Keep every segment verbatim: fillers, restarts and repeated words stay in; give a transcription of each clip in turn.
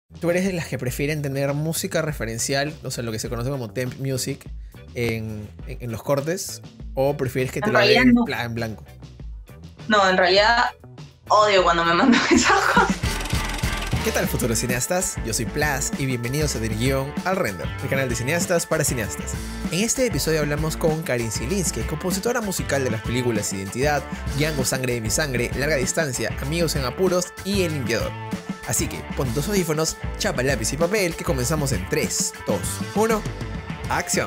¿Tú eres de las que prefieren tener música referencial, o sea, lo que se conoce como temp music, en, en, en los cortes? ¿O prefieres que te En lo realidad den no. en blanco? No, en realidad odio cuando me mandan mensajes. ¿Qué tal, futuros cineastas? Yo soy Plas y bienvenidos a Del Guión al Render, el canal de cineastas para cineastas. En este episodio hablamos con Karin Szylinski, compositora musical de las películas Identidad, Django Sangre de mi Sangre, Larga Distancia, Amigos en Apuros y El Limpiador. Así que pon tus audífonos, chapa lápiz y papel, que comenzamos en tres, dos, uno, ¡acción!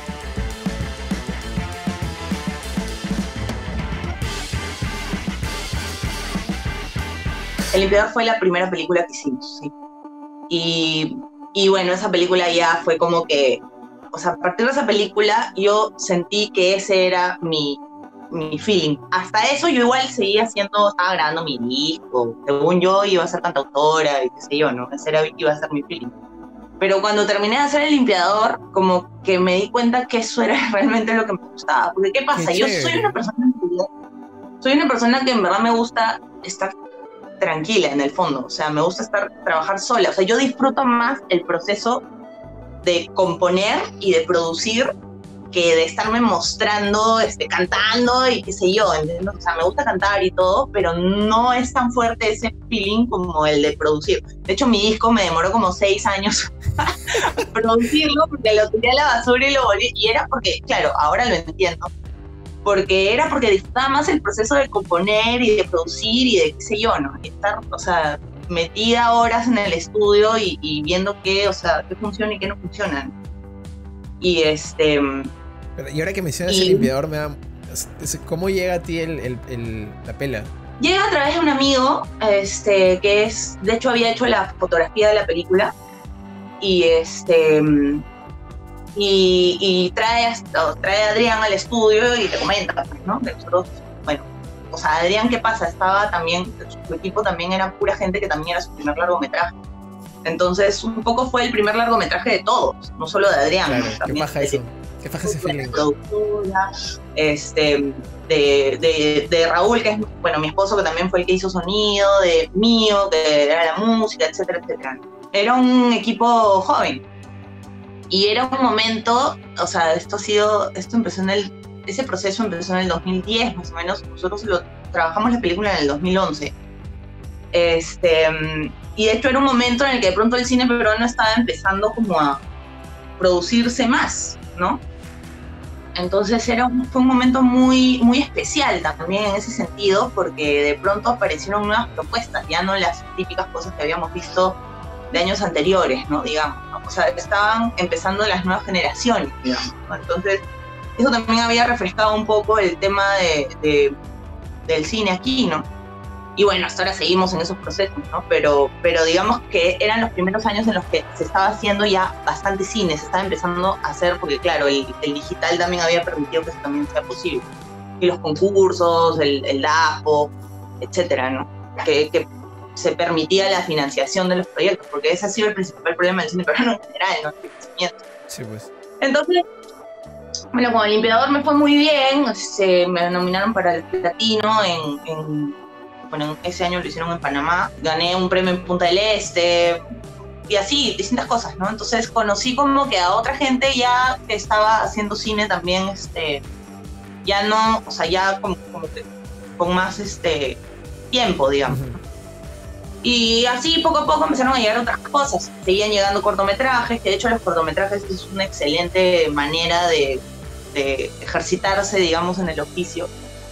El Limpiador fue la primera película que hicimos, sí. Y, y bueno, esa película ya fue como que, o sea, a partir de esa película yo sentí que ese era mi, mi feeling. Hasta eso yo igual seguía haciendo, estaba grabando mi disco, según yo iba a ser cantautora y qué sé yo, ¿no? Ese era, iba a ser mi feeling. Pero cuando terminé de hacer El Limpiador, como que me di cuenta que eso era realmente lo que me gustaba. Porque ¿qué pasa? Qué Yo soy una persona, soy una persona que en verdad me gusta estar tranquila en el fondo, o sea, me gusta estar, trabajar sola, o sea, yo disfruto más el proceso de componer y de producir que de estarme mostrando, este, cantando y qué sé yo, ¿entiendes? O sea, me gusta cantar y todo, pero no es tan fuerte ese feeling como el de producir. De hecho, mi disco me demoró como seis años producirlo porque lo tiré a la basura y lo volví, y era porque, claro, ahora lo entiendo, porque era porque disfrutaba más el proceso de componer y de producir y de qué sé yo, ¿no? Y estar, o sea, metida horas en el estudio y, y viendo qué, o sea, qué funciona y qué no funciona. Y este... Pero, y ahora que mencionas y, El Limpiador, me da, ¿cómo llega a ti el, el, el, la pela? Llega a través de un amigo, este, que es, de hecho había hecho la fotografía de la película, y este... Y, y trae, trae a Adrián al estudio y te comenta, ¿no? De nosotros, bueno, o sea, Adrián, ¿qué pasa? Estaba también, su equipo también era pura gente que también era su primer largometraje. Entonces, un poco fue el primer largometraje de todos, no solo de Adrián. Claro, ¿no? ¿qué paja eso? ¿Qué paja ese feeling? Productora, este, de, de, de Raúl, que es, bueno, mi esposo, que también fue el que hizo sonido, de mío, que era la música, etcétera, etcétera. Era un equipo joven. Y era un momento, o sea, esto ha sido, esto empezó en el, ese proceso empezó en el dos mil diez más o menos, nosotros lo, trabajamos la película en el dos mil once. Este, y de hecho era un momento en el que de pronto el cine peruano estaba empezando como a producirse más, ¿no? Entonces era un, fue un momento muy, muy especial también en ese sentido, porque de pronto aparecieron nuevas propuestas, ya no las típicas cosas que habíamos visto de años anteriores, ¿no? Digamos, ¿no? O sea, estaban empezando las nuevas generaciones, digamos, ¿no? Entonces, eso también había refrescado un poco el tema de, de, del cine aquí, ¿no? Y bueno, hasta ahora seguimos en esos procesos, ¿no? Pero, pero digamos que eran los primeros años en los que se estaba haciendo ya bastante cine, se estaba empezando a hacer, porque claro, el, el digital también había permitido que eso también sea posible. Y los concursos, el, el DAFO, etcétera, ¿no? Que, que se permitía la financiación de los proyectos, porque ese ha sido el principal problema del cine peruano en general, ¿no? El financiamiento. Sí, pues. Entonces, bueno, con El Limpiador me fue muy bien, se me nominaron para el Platino en, en, bueno, ese año lo hicieron en Panamá, gané un premio en Punta del Este, y así, distintas cosas, ¿no? Entonces conocí como que a otra gente ya que estaba haciendo cine también, este, ya no, o sea, ya como, como que con más, este, tiempo, digamos. Uh-huh. Y así poco a poco empezaron a llegar otras cosas, seguían llegando cortometrajes, que de hecho los cortometrajes es una excelente manera de, de ejercitarse, digamos, en el oficio.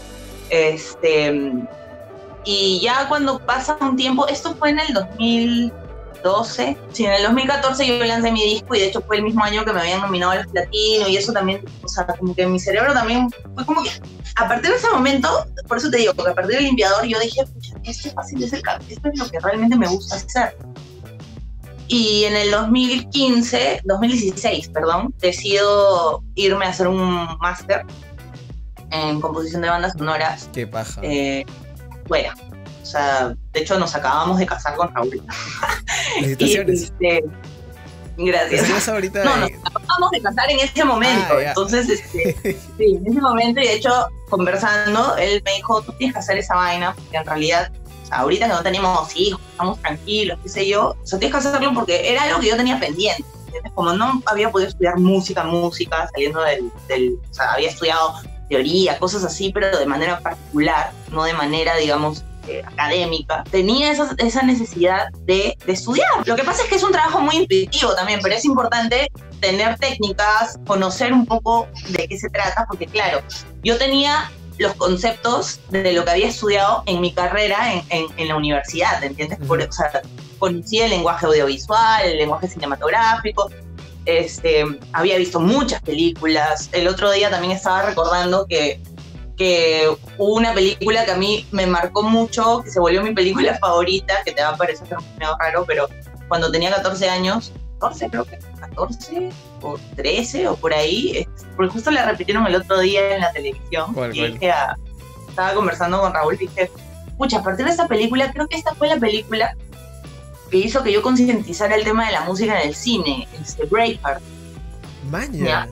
Este, y ya cuando pasa un tiempo, esto fue en el dos mil doce, sí, en el dos mil catorce yo lancé mi disco y de hecho fue el mismo año que me habían nominado al Platino y eso también, o sea, como que mi cerebro también fue como que, a partir de ese momento, por eso te digo, porque a partir del Limpiador yo dije, pucha, esto es fácil de hacer, esto es lo que realmente me gusta hacer. Y en el dos mil quince, dos mil dieciséis, perdón, decido irme a hacer un máster en composición de bandas sonoras. Qué paja. Eh, fuera. O sea, de hecho nos acabamos de casar con Raúl. Felicitaciones. Este, gracias. Ahorita no, de... nos acabamos de casar en ese momento. Ah, entonces, este, sí, en ese momento, y de hecho, conversando, él me dijo, tú tienes que hacer esa vaina, porque en realidad, o sea, ahorita que no tenemos hijos, estamos tranquilos, qué sé yo. O sea, tienes que hacerlo porque era algo que yo tenía pendiente, ¿entiendes? Como no había podido estudiar música, música, saliendo del, del... O sea, había estudiado teoría, cosas así, pero de manera particular, no de manera, digamos, eh, académica. Tenía esa, esa necesidad de, de estudiar. Lo que pasa es que es un trabajo muy intuitivo también, pero es importante tener técnicas, conocer un poco de qué se trata, porque claro, yo tenía los conceptos de lo que había estudiado en mi carrera en, en, en la universidad, ¿entiendes? Por, o sea, conocí el lenguaje audiovisual, el lenguaje cinematográfico, este, había visto muchas películas. El otro día también estaba recordando que, que hubo una película que a mí me marcó mucho, que se volvió mi película favorita, que te va a parecer medio raro, pero cuando tenía catorce años, catorce creo que, catorce o trece o por ahí, porque justo la repitieron el otro día en la televisión. ¿Cuál, y cuál? dije a, estaba conversando con Raúl y dije, pucha, a partir de esta película, creo que esta fue la película que hizo que yo concientizara el tema de la música en el cine, este Braveheart. Maña.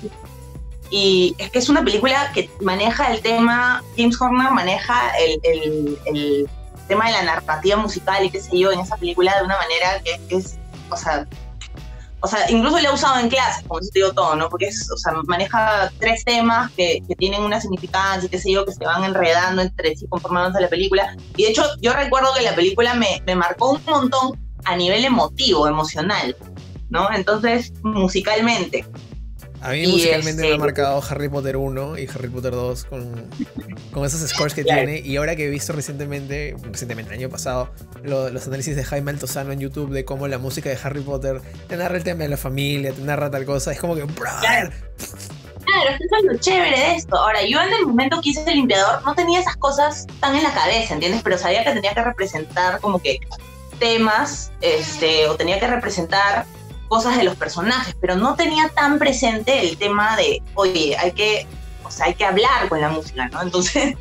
Y es que es una película que maneja el tema, James Horner maneja el, el, el tema de la narrativa musical y qué sé yo en esa película de una manera que es, o sea, o sea, incluso le ha usado en clases, como eso te digo todo, ¿no? Porque es, o sea, maneja tres temas que, que tienen una significancia y qué sé yo, que se van enredando entre sí conformándose la película. Y de hecho, yo recuerdo que la película me, me marcó un montón a nivel emotivo, emocional, ¿no? Entonces, musicalmente. A mí y musicalmente este, me ha marcado Harry Potter uno y Harry Potter dos con, con esos scores que claro. tiene. Y ahora que he visto recientemente, recientemente el año pasado, lo, los análisis de Jaime Altozano en YouTube de cómo la música de Harry Potter te narra el tema de la familia, te narra tal cosa, es como que... Claro, claro, eso es lo chévere de esto. Ahora, yo en el momento que hice El Limpiador no tenía esas cosas tan en la cabeza, ¿entiendes? Pero sabía que tenía que representar como que temas, este, o tenía que representar cosas de los personajes, pero no tenía tan presente el tema de, oye, hay que, o sea, hay que hablar con la música, ¿no? Entonces,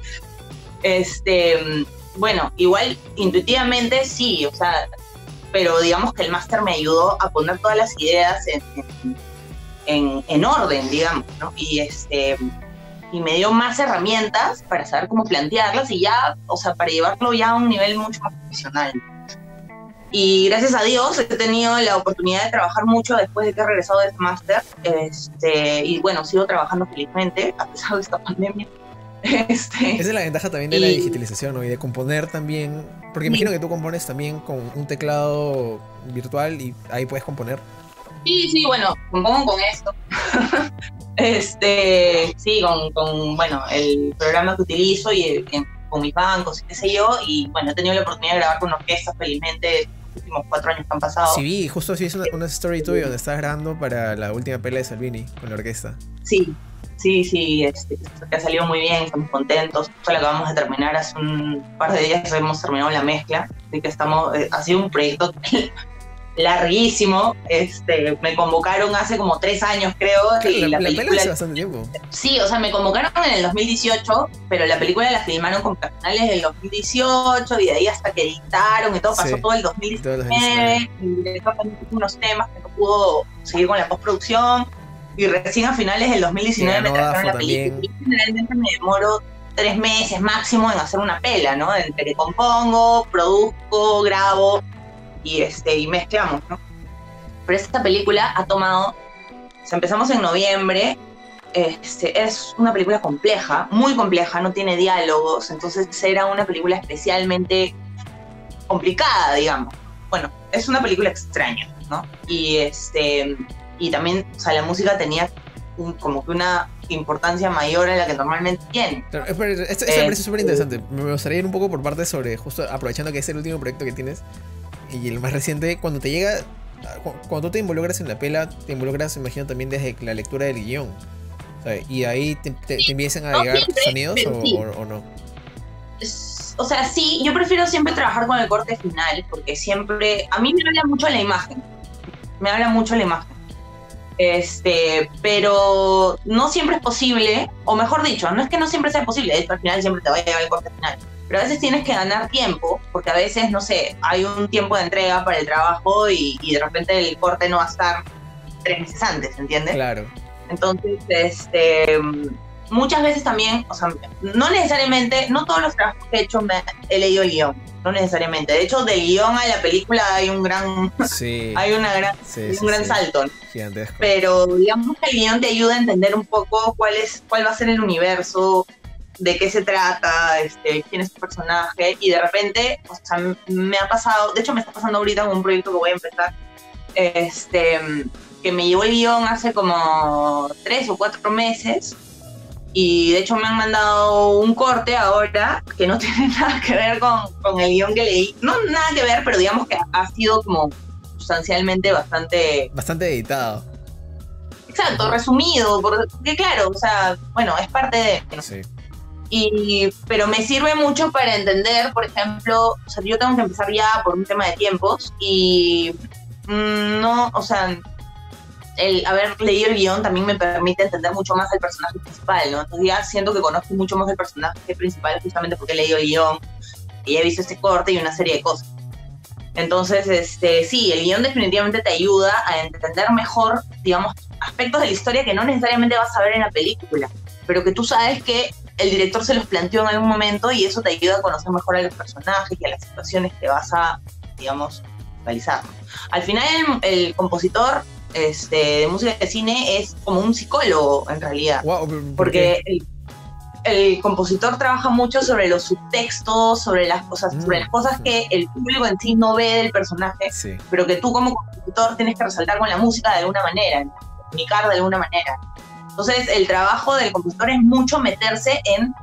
este, bueno, igual intuitivamente sí, o sea, pero digamos que el máster me ayudó a poner todas las ideas en, en, en orden, digamos, ¿no? Y este, y me dio más herramientas para saber cómo plantearlas y ya, o sea, para llevarlo ya a un nivel mucho más profesional. Y gracias a Dios he tenido la oportunidad de trabajar mucho después de que he regresado de este máster. Este, y bueno, sigo trabajando felizmente a pesar de esta pandemia. Este, Esa es la ventaja también de y, la digitalización, ¿no? Y de componer también. Porque imagino que tú compones también con un teclado virtual y ahí puedes componer. Sí, sí, bueno, compongo con esto. este, sí, con, con bueno, el programa que utilizo y el, con mis bancos y qué sé yo. Y bueno, he tenido la oportunidad de grabar con orquestas felizmente los últimos cuatro años que han pasado. Sí, vi, justo sí es una, una story tuya donde estabas grabando para la última pela de Salvini con la orquesta. Sí, sí, sí, este, que ha salido muy bien, estamos contentos. Justo la acabamos de terminar hace un par de días, hemos terminado la mezcla, así que estamos, eh, ha sido un proyecto larguísimo. Este, me convocaron hace como tres años, creo. Claro, y la, la, la película pela hace bastante tiempo. Sí, o sea, me convocaron en el dos mil dieciocho, pero la película la filmaron con finales del dos mil dieciocho y de ahí hasta que editaron y todo, pasó Sí, todo el dos mil diecinueve. Y el director también tuvo unos temas que no pudo seguir con la postproducción. Y recién a finales del dos mil diecinueve sí, me no, trajeron la también. película. Y generalmente me demoro tres meses máximo en hacer una pela, ¿no? Entre que compongo, produzco, grabo y, este, y mezclamos, ¿no? Pero esta película ha tomado, o sea, empezamos en noviembre. Este, es una película compleja, muy compleja, no tiene diálogos, entonces era una película especialmente complicada, digamos. Bueno, es una película extraña, ¿no? Y este, y también, o sea, la música tenía un, como que una importancia mayor a la que normalmente tiene. Claro, esto, esto me parece súper interesante. Me gustaría ir un poco por partes sobre, justo aprovechando que es el último proyecto que tienes y el más reciente, cuando te llega, cuando tú te involucras en la pela, te involucras, imagino, también desde la lectura del guión. ¿Sabes? Y ahí te, te, te empiezan a No, llegar siempre, sonidos o, sí. o, o no. O sea, sí, yo prefiero siempre trabajar con el corte final, porque siempre, a mí me habla mucho la imagen, me habla mucho la imagen. Este, pero no siempre es posible, o mejor dicho, no es que no siempre sea posible, de hecho al final siempre te va a llegar el corte final, pero a veces tienes que ganar tiempo, porque a veces, no sé, hay un tiempo de entrega para el trabajo y, y de repente el corte no va a estar tres meses antes, ¿entiendes? Claro. Entonces, este, muchas veces también, o sea, no necesariamente, no todos los trabajos que he hecho me he leído el guión, no necesariamente. De hecho, del guión a la película hay un gran, sí. hay una gran, sí, un sí, gran sí. salto. Gigantesco. Pero digamos que el guión te ayuda a entender un poco cuál es, cuál va a ser el universo, de qué se trata, este, quién es tu personaje, y de repente, o sea, me ha pasado, de hecho me está pasando ahorita con un proyecto que voy a empezar, este, que me llevó el guión hace como tres o cuatro meses, y de hecho me han mandado un corte ahora que no tiene nada que ver con, con el guión que leí, no nada que ver, pero digamos que ha sido como sustancialmente bastante... Bastante editado. Exacto, uh-huh. resumido, porque claro, o sea, bueno, es parte de... ¿no? Sí. Y, pero me sirve mucho para entender, por ejemplo, o sea, yo tengo que empezar ya por un tema de tiempos y mmm, no, o sea, el haber leído el guión también me permite entender mucho más al personaje principal, ¿no? Entonces ya siento que conozco mucho más al personaje principal justamente porque he leído el guión y he visto este corte y una serie de cosas. Entonces, este, sí, el guión definitivamente te ayuda a entender mejor, digamos, aspectos de la historia que no necesariamente vas a ver en la película, pero que tú sabes que el director se los planteó en algún momento y eso te ayuda a conocer mejor a los personajes y a las situaciones que vas a, digamos, realizar. Al final, el, el compositor este, de música de cine es como un psicólogo, en realidad. Wow, ¿por porque el, el compositor trabaja mucho sobre los subtextos, sobre las cosas, mm. sobre las cosas que el público en sí no ve del personaje, sí. pero que tú como compositor tienes que resaltar con la música de alguna manera, comunicar de alguna manera. Entonces, el trabajo del compositor es mucho meterse en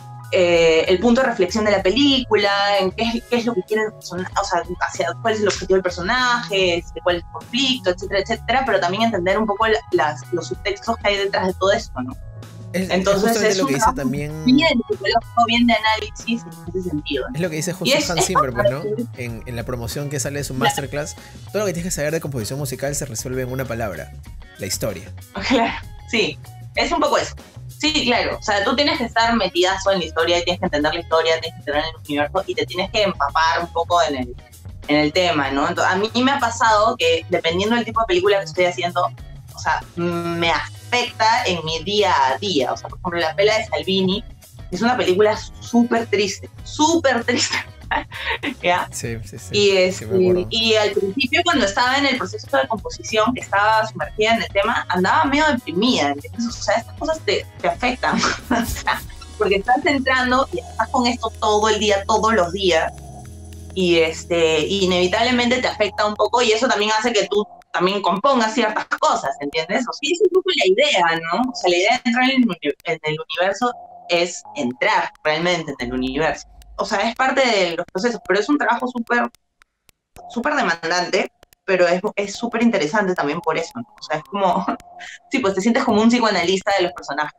eh, el punto de reflexión de la película, en qué es, qué es lo que quiere el personaje, o sea, hacia cuál es el objetivo del personaje, cuál es el conflicto, etcétera, etcétera, pero también entender un poco las, los subtextos que hay detrás de todo esto, ¿no? Es, Entonces, es, es lo un que dice también... bien psicológico, bien de análisis en ese sentido, ¿no? Es lo que dice justo es, Hans Zimmer, pues, ¿no? Es, en, en la promoción que sale de su masterclass, todo lo que tienes que saber de composición musical se resuelve en una palabra: la historia. Claro, sí. Es un poco eso. Sí, claro. O sea, tú tienes que estar metidazo en la historia, y tienes que entender la historia, tienes que entender el universo y te tienes que empapar un poco en el, en el tema, ¿no? Entonces, a mí me ha pasado que dependiendo del tipo de película que estoy haciendo, o sea, me afecta en mi día a día. O sea, por ejemplo, La Pela de Salvini es una película súper triste, súper triste. ¿Ya? Sí, sí, sí. Y, es, sí y, y al principio, cuando estaba en el proceso de composición, que estaba sumergida en el tema, andaba medio deprimida, ¿entiendes? O sea, estas cosas te, te afectan, o sea, porque estás entrando y estás con esto todo el día, todos los días, y este, inevitablemente te afecta un poco, y eso también hace que tú también compongas ciertas cosas, ¿entiendes? O sea, es un poco la idea, ¿no? O sea, la idea de entrar en el, en el universo es entrar realmente en el universo. O sea, es parte de los procesos, pero es un trabajo súper súper demandante, pero es súper interesante también por eso, ¿no? O sea, es como, sí, pues te sientes como un psicoanalista de los personajes.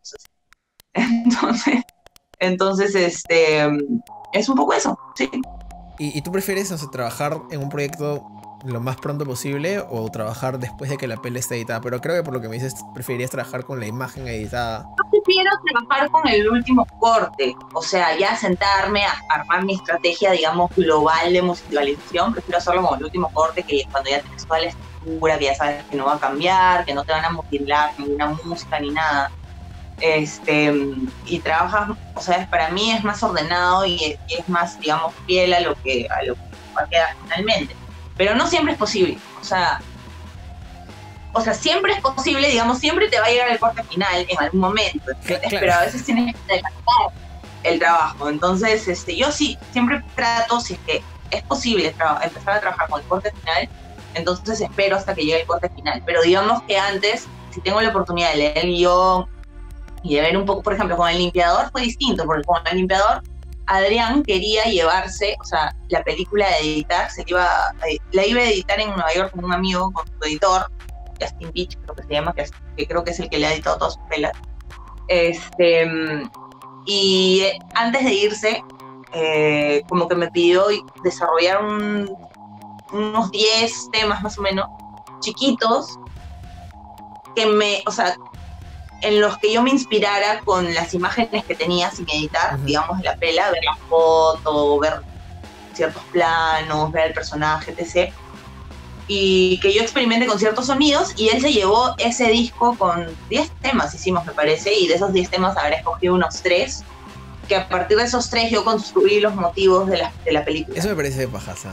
Entonces, entonces este, es un poco eso, sí. ¿Y, y tú prefieres, o sea, trabajar en un proyecto lo más pronto posible o trabajar después de que la peli esté editada? Pero creo que por lo que me dices, preferirías trabajar con la imagen editada. Yo prefiero trabajar con el último corte, o sea, ya sentarme a armar mi estrategia, digamos, global de musicalización. Prefiero hacerlo con el último corte, que cuando ya tienes toda la estructura, que ya sabes que no va a cambiar, que no te van a mutilar ninguna música ni nada. Este, y trabajas, o sea, para mí es más ordenado y, y es más, digamos, fiel a lo que, a lo que va a quedar finalmente. Pero no siempre es posible, o sea, o sea, siempre es posible, digamos, siempre te va a llegar el corte final en algún momento, ¿entiendes? Claro. Pero a veces tienes que adelantar el trabajo. Entonces, este, yo sí, siempre trato, si es que es posible tra- empezar a trabajar con el corte final, entonces espero hasta que llegue el corte final. Pero digamos que antes, si tengo la oportunidad de leer el guión y de ver un poco, por ejemplo, con El Limpiador fue distinto, porque con El Limpiador Adrián quería llevarse, o sea, la película de editar, se iba, la iba a editar en Nueva York con un amigo, con su editor, Justin Beach, creo que se llama, que, es, que creo que es el que le ha editado todas sus pelas. Este, y antes de irse, eh, como que me pidió desarrollar un, unos diez temas más o menos, chiquitos, que me, o sea, en los que yo me inspirara con las imágenes que tenía sin editar, uh-huh. digamos, la pela, ver las fotos, ver ciertos planos, ver el personaje, etcétera. y que yo experimente con ciertos sonidos, y él se llevó ese disco con diez temas, hicimos me parece, y de esos diez temas habrá escogido unos tres, que a partir de esos tres yo construí los motivos de la, de la película. Eso me parece de pajaza.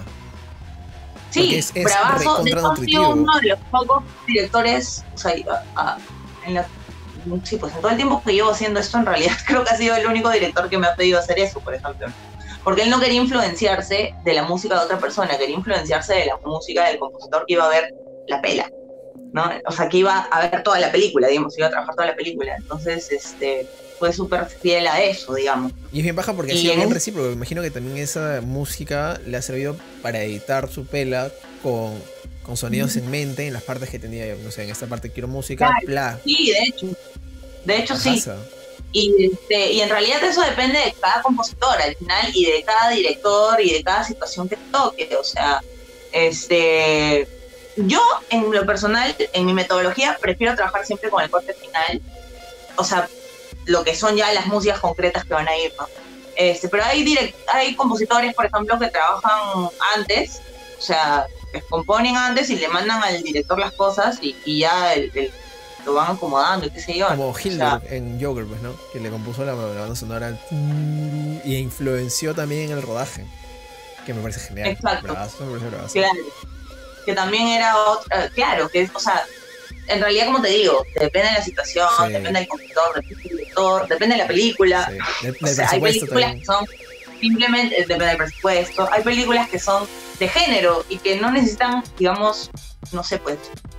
Sí, es, es bravazo, de hecho ha sido uno de los pocos directores, o sea, a, a, en la, sí, pues en todo el tiempo que llevo haciendo esto, en realidad creo que ha sido el único director que me ha pedido hacer eso, por ejemplo. Porque él no quería influenciarse de la música de otra persona, quería influenciarse de la música del compositor que iba a ver la pela, ¿no? O sea, que iba a ver toda la película, digamos, iba a trabajar toda la película. Entonces, este, fue súper fiel a eso, digamos. Y es bien baja porque ha sido bien recíproco. Me imagino que también esa música le ha servido para editar su pela con, con sonidos en mente, en las partes que tenía, no sé, en esta parte quiero música, claro, bla. Sí, de hecho. De hecho, Pajaza. sí. Y, este, y en realidad eso depende de cada compositor al final, y de cada director y de cada situación que toque. O sea, este, yo en lo personal, en mi metodología, prefiero trabajar siempre con el corte final. O sea, lo que son ya las músicas concretas que van a ir, ¿no? Este, pero hay, direct, hay compositores, por ejemplo, que trabajan antes, o sea, que componen antes y le mandan al director las cosas y, y ya el, el lo van acomodando y qué sé yo. Como Hildur, o sea, en Joker, pues, ¿no? Que le compuso la, la banda sonora y influenció también en el rodaje, que me parece genial. Exacto. Bravazo, me parece bravazo. Claro. Que también era otra, claro, que o sea, en realidad, como te digo, depende de la situación, sí. Depende del compositor, depende del director, depende de la película. Sí. De, o sea, hay películas también. Que son simplemente, depende del presupuesto, hay películas que son de género y que no necesitan, digamos, no sé, pues,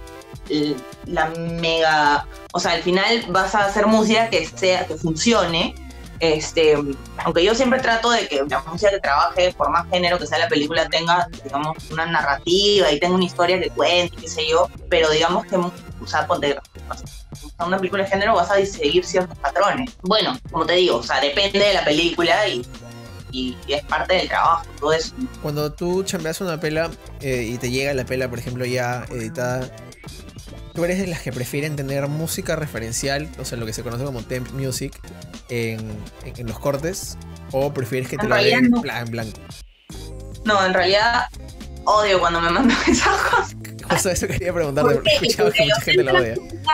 la mega, o sea, al final vas a hacer música que sea, que funcione, este, aunque yo siempre trato de que la música que trabaje, por más género que sea la película, tenga, digamos, una narrativa y tenga una historia que cuente, qué sé yo, pero digamos que, o sea, ponte, una película de género vas a seguir ciertos patrones. Bueno, como te digo, o sea, depende de la película y Y, y es parte del trabajo, todo eso. Cuando tú chambeas una pela eh, y te llega la pela, por ejemplo, ya editada, ¿tú eres de las que prefieren tener música referencial, o sea, lo que se conoce como temp music, en, en, en los cortes? ¿O prefieres que te en lo den no. en blanco? No, en realidad odio cuando me mandan esas cosas. Justo eso quería preguntarte, porque he escuchado que mucha gente la odia.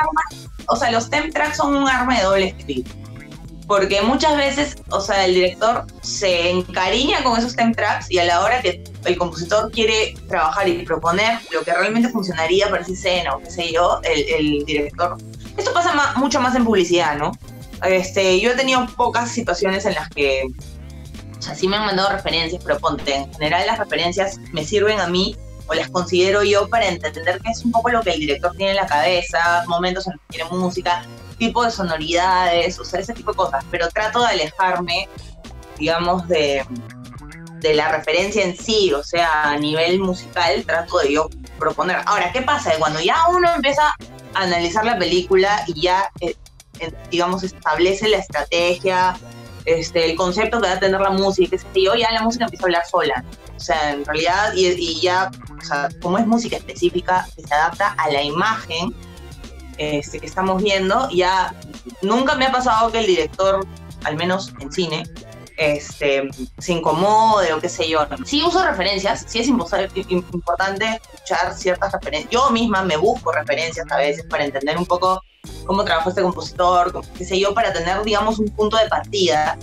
O sea, los temp tracks son un arma de doble filo. Porque muchas veces, o sea, el director se encariña con esos temp tracks y a la hora que el compositor quiere trabajar y proponer lo que realmente funcionaría para esa escena o qué sé yo, el, el director... Esto pasa más, mucho más en publicidad, ¿no? Este, yo he tenido pocas situaciones en las que... O sea, sí me han mandado referencias, pero ponte, en general las referencias me sirven a mí o las considero yo para entender que es un poco lo que el director tiene en la cabeza, momentos en los que quiere música, tipo de sonoridades, o sea, ese tipo de cosas, pero trato de alejarme, digamos, de, de la referencia en sí, o sea, a nivel musical trato de yo proponer. Ahora, ¿qué pasa? Cuando ya uno empieza a analizar la película y ya, eh, eh, digamos, establece la estrategia, este, el concepto que va a tener la música, qué sé yo, ya la música empieza a hablar sola. O sea, en realidad, y, y ya, o sea, como es música específica que se adapta a la imagen, Este, que estamos viendo, ya nunca me ha pasado que el director, al menos en cine, este, se incomode o qué sé yo. Sí uso referencias, sí es importante escuchar ciertas referencias. Yo misma me busco referencias a veces para entender un poco cómo trabajó este compositor, qué sé yo, para tener, digamos, un punto de partida.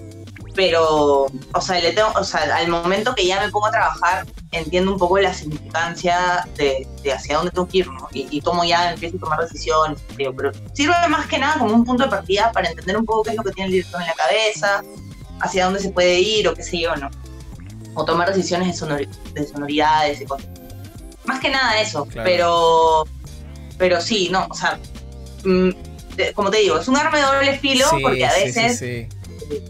Pero, o sea, le tengo, o sea, al momento que ya me pongo a trabajar, entiendo un poco la significancia de, de hacia dónde tengo que ir, ¿no? Y, y tomo ya, empiezo a tomar decisiones, digo, pero sirve más que nada como un punto de partida para entender un poco qué es lo que tiene el director en la cabeza, hacia dónde se puede ir o qué sé yo, ¿no? O tomar decisiones de, sonor, de sonoridades y cosas. Más que nada eso, claro. pero pero sí, no, o sea, mmm, de, como te digo, es un arma de doble filo, sí, porque a veces... Sí, sí, sí.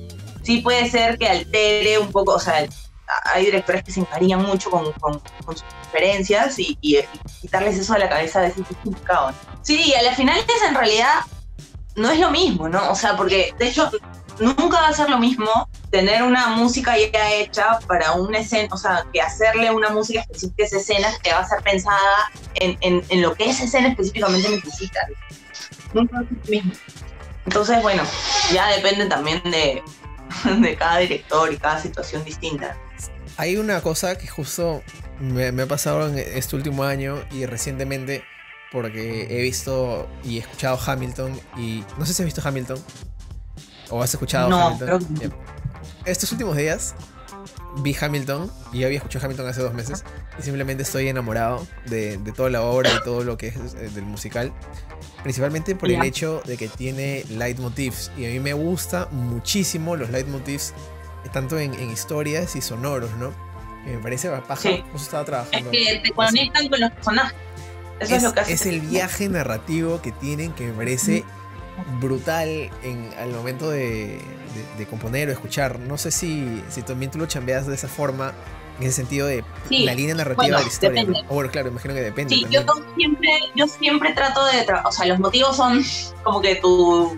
Sí puede ser que altere un poco, o sea, hay directores que se encariñan mucho con, con, con sus referencias y, y, y quitarles eso de la cabeza a veces es complicado. Sí, y a la final es en realidad no es lo mismo, ¿no? O sea, porque de hecho nunca va a ser lo mismo tener una música ya hecha para una escena, o sea, que hacerle una música específica a esa escena que va a ser pensada en, en, en lo que esa escena específicamente necesita. Nunca va a ser lo mismo. Entonces, bueno, ya depende también de... de cada director y cada situación distinta. Hay una cosa que justo Me, me ha pasado en este último año y recientemente porque he visto y he escuchado Hamilton y no sé si has visto Hamilton o has escuchado No, Hamilton. creo que no. Yep. Estos últimos días vi Hamilton y yo había escuchado Hamilton hace dos meses y simplemente estoy enamorado de, de toda la obra y todo lo que es eh, del musical, principalmente por Ya. el hecho de que tiene leitmotivs y a mí me gusta muchísimo los leitmotivs eh, tanto en, en historias y sonoros, ¿no? Que me parece paja. Sí. Justo estaba Es trabajando. que te eso. conectan con los personajes. Eso es, Es, lo que hace. es el viaje narrativo que tienen que me parece brutal en, al momento de, de, de componer o escuchar. No sé si, si también tú lo chambeas de esa forma, en ese sentido de Sí, la línea narrativa bueno, de la historia. depende. ¿No? O bueno, claro, imagino que depende. Sí, también. yo siempre, yo siempre trato de, tra- o sea, los motivos son como que tu,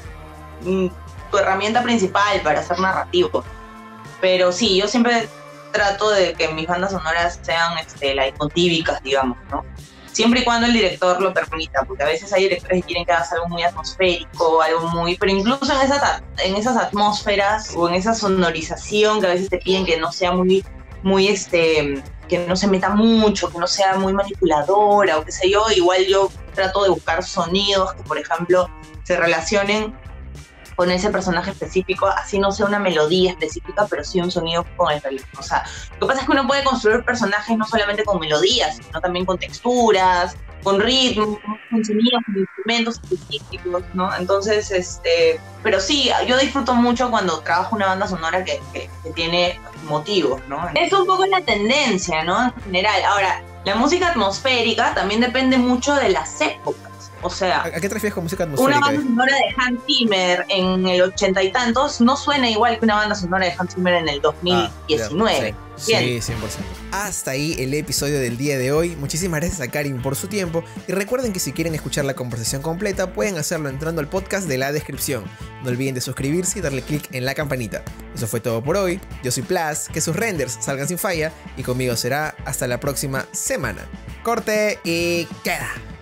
mm, tu herramienta principal para hacer narrativo. Pero sí, yo siempre trato de que mis bandas sonoras sean este, leitmotívicas, digamos, ¿no? Siempre y cuando el director lo permita, porque a veces hay directores que quieren que hagas algo muy atmosférico, algo muy... Pero incluso en esas, at- en esas atmósferas o en esa sonorización que a veces te piden que no sea muy, muy este... que no se meta mucho, que no sea muy manipuladora o qué sé yo, igual yo trato de buscar sonidos que, por ejemplo, se relacionen con ese personaje específico, así no sea una melodía específica, pero sí un sonido con el ritmo. O sea, lo que pasa es que uno puede construir personajes no solamente con melodías, sino también con texturas, con ritmos, con sonidos, con instrumentos específicos, ¿no? Entonces, este, pero sí, yo disfruto mucho cuando trabajo una banda sonora que, que, que tiene motivos, ¿no? Es un poco la tendencia, ¿no? En general. Ahora, la música atmosférica también depende mucho de las épocas. O sea, ¿A, a qué te refieres con música una atmosférica? banda sonora de Hans Zimmer en el ochenta y tantos no suena igual que una banda sonora de Hans Zimmer en el dos mil diecinueve. Ah, ya, sí, sí, cien por ciento. Hasta ahí el episodio del día de hoy. Muchísimas gracias a Karin por su tiempo. Y recuerden que si quieren escuchar la conversación completa, pueden hacerlo entrando al podcast de la descripción. No olviden de suscribirse y darle click en la campanita. Eso fue todo por hoy. Yo soy Plas, que sus renders salgan sin falla. Y conmigo será hasta la próxima semana. Corte y queda.